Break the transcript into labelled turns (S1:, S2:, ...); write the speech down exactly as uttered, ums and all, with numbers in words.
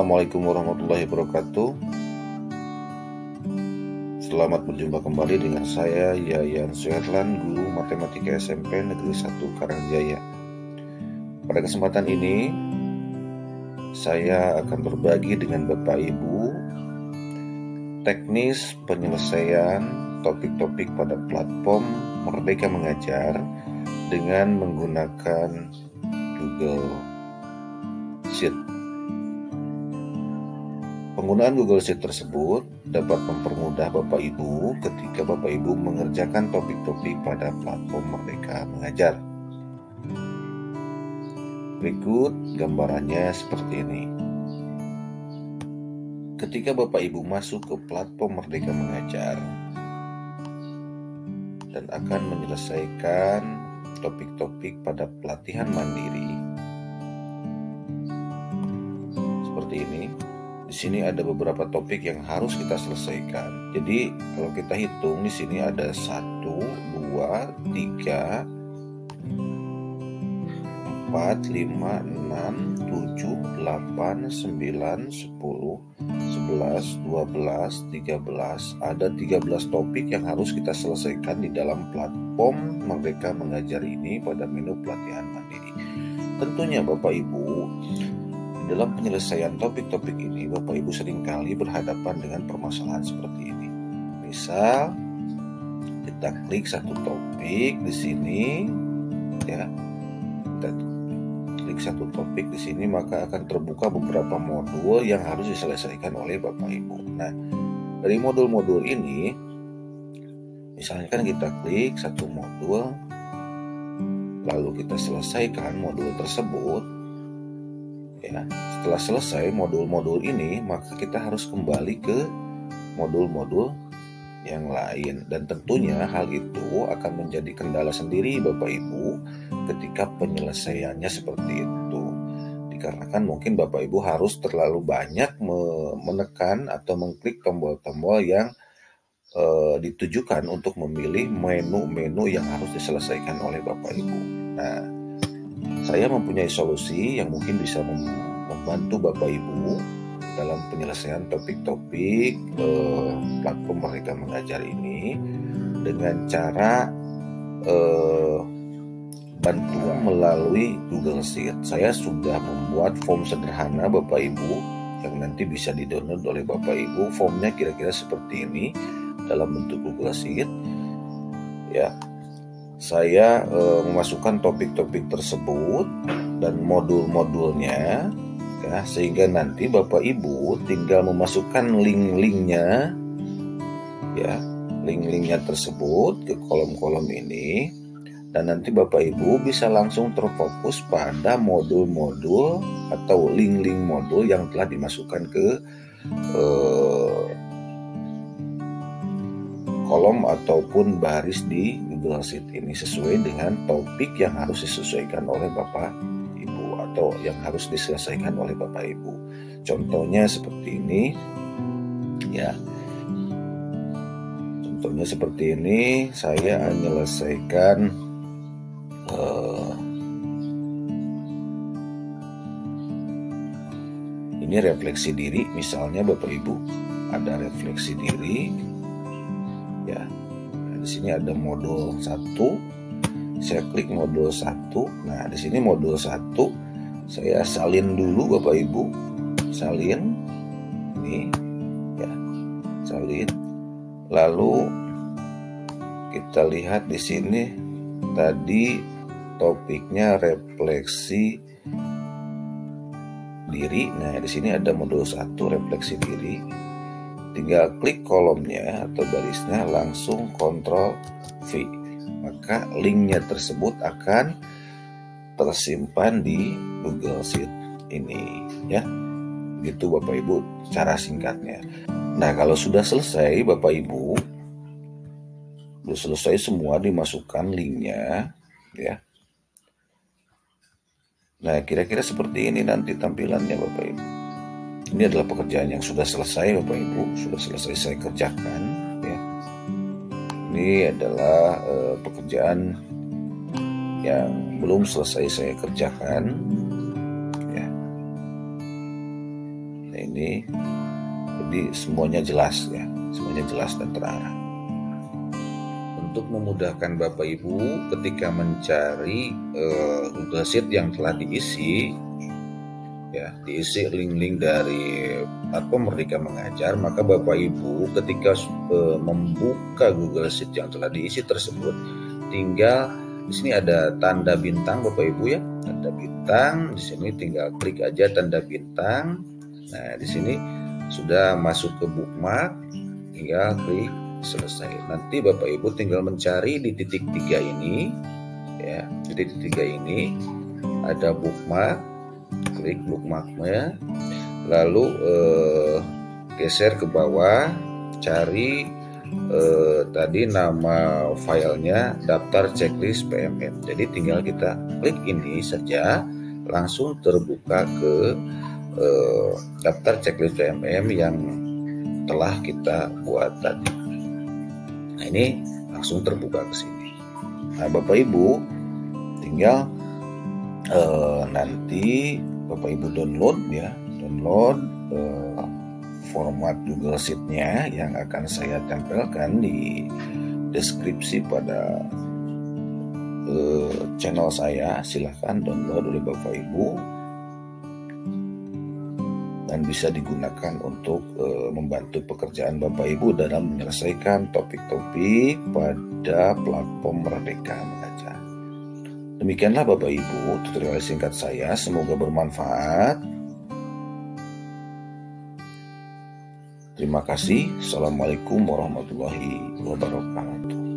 S1: Assalamualaikum warahmatullahi wabarakatuh. Selamat berjumpa kembali dengan saya Yayan Suherlan, guru matematika S M P Negeri satu Karangjaya. Pada kesempatan ini saya akan berbagi dengan Bapak Ibu teknis penyelesaian topik-topik pada platform Merdeka Mengajar dengan menggunakan Google Sheet. Penggunaan Google Sheet tersebut dapat mempermudah Bapak Ibu ketika Bapak Ibu mengerjakan topik-topik pada platform Merdeka Mengajar. Berikut gambarannya seperti ini. Ketika Bapak Ibu masuk ke platform Merdeka Mengajar dan akan menyelesaikan topik-topik pada pelatihan mandiri seperti ini. Di sini ada beberapa topik yang harus kita selesaikan. Jadi kalau kita hitung di sini ada satu, dua, tiga, empat, lima, enam, tujuh, delapan, sembilan, sepuluh, sebelas, dua belas, tiga belas. Ada tiga belas topik yang harus kita selesaikan di dalam platform Merdeka Mengajar ini pada menu pelatihan mandiri. Tentunya Bapak Ibu, dalam penyelesaian topik-topik ini, Bapak Ibu seringkali berhadapan dengan permasalahan seperti ini. Misal, kita klik satu topik di sini, ya, kita klik satu topik di sini, maka akan terbuka beberapa modul yang harus diselesaikan oleh Bapak Ibu. Nah, dari modul-modul ini, misalnya kan kita klik satu modul, lalu kita selesaikan modul tersebut. Ya, setelah selesai modul-modul ini, maka kita harus kembali ke modul-modul yang lain. Dan tentunya hal itu akan menjadi kendala sendiri Bapak Ibu ketika penyelesaiannya seperti itu. Dikarenakan mungkin Bapak Ibu harus terlalu banyak menekan atau mengklik tombol-tombol yang e, ditujukan untuk memilih menu-menu yang harus diselesaikan oleh Bapak Ibu. Nah, saya mempunyai solusi yang mungkin bisa membantu Bapak Ibu dalam penyelesaian topik-topik eh, platform Merdeka Mengajar ini dengan cara eh, bantuan melalui Google Sheet. Saya sudah membuat form sederhana Bapak Ibu yang nanti bisa di-download oleh Bapak Ibu. Formnya kira-kira seperti ini dalam bentuk Google Sheet. Ya. Saya e, memasukkan topik-topik tersebut dan modul-modulnya, ya, sehingga nanti Bapak Ibu tinggal memasukkan link-linknya, ya, link-linknya tersebut ke kolom-kolom ini, dan nanti Bapak Ibu bisa langsung terfokus pada modul-modul atau link-link modul yang telah dimasukkan ke e, kolom ataupun baris di Google Sheet ini sesuai dengan topik yang harus disesuaikan oleh Bapak Ibu atau yang harus diselesaikan oleh Bapak Ibu. Contohnya seperti ini, ya. Contohnya seperti ini, saya menyelesaikan uh, ini refleksi diri, misalnya Bapak Ibu ada refleksi diri. Ya, nah, di sini ada modul satu. Saya klik modul satu. Nah, di sini modul satu saya salin dulu Bapak Ibu. Salin. Ini ya, salin. Lalu kita lihat di sini tadi topiknya refleksi diri. Nah, di sini ada modul satu refleksi diri. Tinggal klik kolomnya atau barisnya, langsung kontrol V. Maka linknya tersebut akan tersimpan di Google Sheet ini, ya. Gitu Bapak Ibu cara singkatnya. Nah, kalau sudah selesai Bapak Ibu, sudah selesai semua dimasukkan linknya, ya. Nah, kira-kira seperti ini nanti tampilannya Bapak Ibu. Ini adalah pekerjaan yang sudah selesai Bapak Ibu, sudah selesai saya kerjakan, ya. Ini adalah uh, pekerjaan yang belum selesai saya kerjakan, ya. sini. Jadi semuanya jelas ya, semuanya jelas dan terarah. Untuk memudahkan Bapak Ibu ketika mencari uh, Google Sheet yang telah diisi, ya diisi link-link dari platform Merdeka Mengajar, maka Bapak Ibu ketika uh, membuka Google Sheet yang telah diisi tersebut, tinggal di sini ada tanda bintang Bapak Ibu ya, tanda bintang. Di sini tinggal klik aja tanda bintang. Nah di sini sudah masuk ke bookmark, tinggal klik selesai. Nanti Bapak Ibu tinggal mencari di titik tiga ini, ya di titik tiga ini ada bookmark, klik bookmarknya, lalu eh, geser ke bawah, cari eh, tadi nama filenya daftar checklist P M M. Jadi tinggal kita klik ini saja, langsung terbuka ke eh, daftar checklist P M M yang telah kita buat tadi. Nah ini langsung terbuka ke sini. Nah Bapak Ibu tinggal uh, nanti Bapak Ibu download ya, download uh, format Google Sheet-nya yang akan saya tempelkan di deskripsi pada uh, channel saya. Silahkan download oleh Bapak Ibu dan bisa digunakan untuk e, membantu pekerjaan Bapak Ibu dalam menyelesaikan topik-topik pada platform Merdeka Mengajar. Demikianlah Bapak Ibu tutorial singkat saya, semoga bermanfaat. Terima kasih. Assalamualaikum warahmatullahi wabarakatuh.